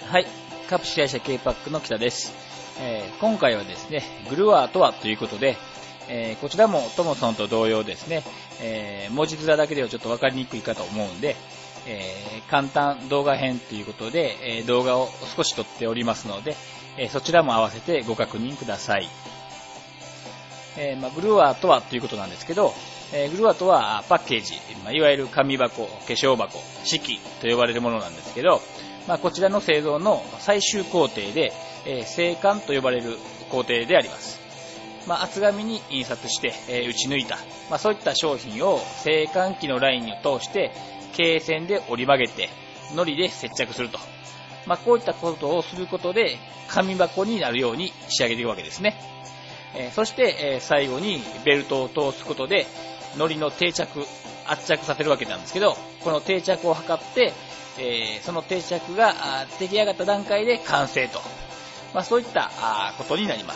はい、株式会社 K-PAC の北です。今回はですね、グルワーとはということで、こちらもトモソンと同様ですね、文字面だけではちょっと分かりにくいかと思うんで、簡単動画編ということで、動画を少し撮っておりますので、そちらも合わせてご確認ください。グルワーとはということなんですけど、グルワーとはパッケージ、いわゆる紙箱、化粧箱、式と呼ばれるものなんですけど、こちらの製造の最終工程で、製管と呼ばれる工程であります。厚紙に印刷して、打ち抜いた、そういった商品を製管機のラインを通して経線で折り曲げて糊で接着すると、こういったことをすることで紙箱になるように仕上げていくわけですね。そして、最後にベルトを通すことで糊の定着、圧着させるわけなんですけど、この定着を図って、その定着が出来上がった段階で完成と、そういったことになります。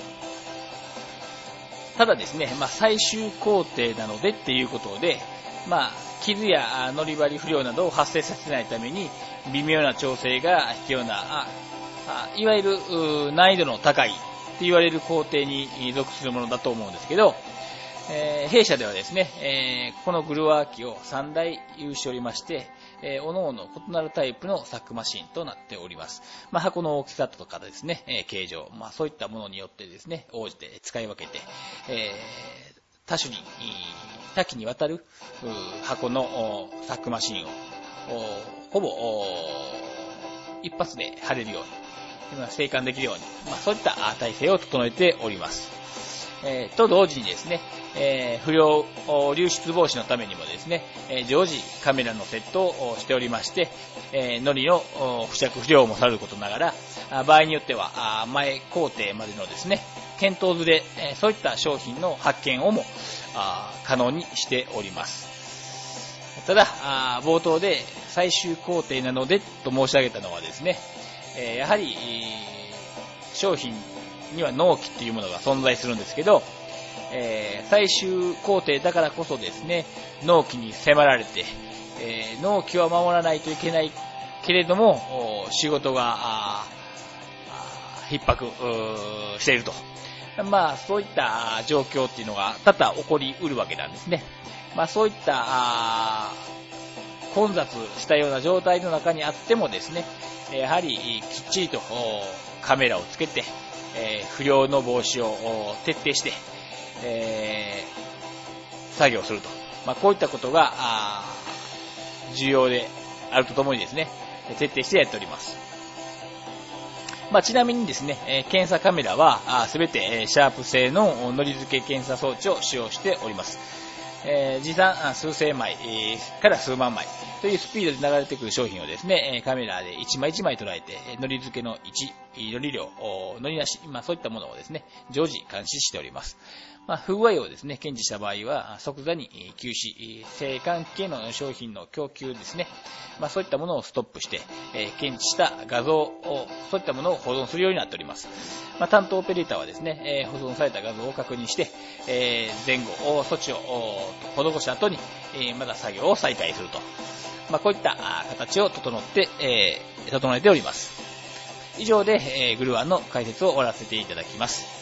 ただですね、最終工程なのでっていうことで、傷や糊張り不良などを発生させないために微妙な調整が必要な、いわゆる難易度の高いと言われる工程に属するものだと思うんですけど、弊社ではですね、このグルワー機を3台有しておりまして、各々異なるタイプのサックマシンとなっております。箱の大きさとかですね、形状、そういったものによってですね、応じて使い分けて、多岐にわたる箱のサックマシンをほぼ一発で貼れるように、生還できるように、そういった体制を整えております。と同時にですね、不良流出防止のためにもですね、常時カメラのセットをしておりまして、糊の付着不良もされることながら、場合によっては前工程までのですね、検討図でそういった商品の発見をも可能にしております。ただ冒頭で最終工程なのでと申し上げたのはですね、やはり商品には納期というものが存在するんですけど、最終工程だからこそですね、納期に迫られて、納期は守らないといけないけれども仕事が逼迫していると、そういった状況っていうのが多々起こりうるわけなんですね。そういった混雑したような状態の中にあってもですね、やはりきっちりとカメラをつけて、不良の防止を徹底して、作業すると、こういったことが重要であるとともにですね、徹底してやっております。ちなみにですね、検査カメラはすべてシャープ製の糊付け検査装置を使用しております。持参数千枚から数万枚というスピードで流れてくる商品をですね、カメラで1枚1枚捉えて、糊付けの位置、糊量、糊なし、そういったものをですね、常時監視しております。不具合をですね、検知した場合は即座に休止、製管機系の商品の供給ですね、そういったものをストップして、検知した画像を、そういったものを保存するようになっております。担当オペレーターはですね、保存された画像を確認して、前後措置を施した後に、また作業を再開すると、こういった形を整えております。以上で、グルワンの解説を終わらせていただきます。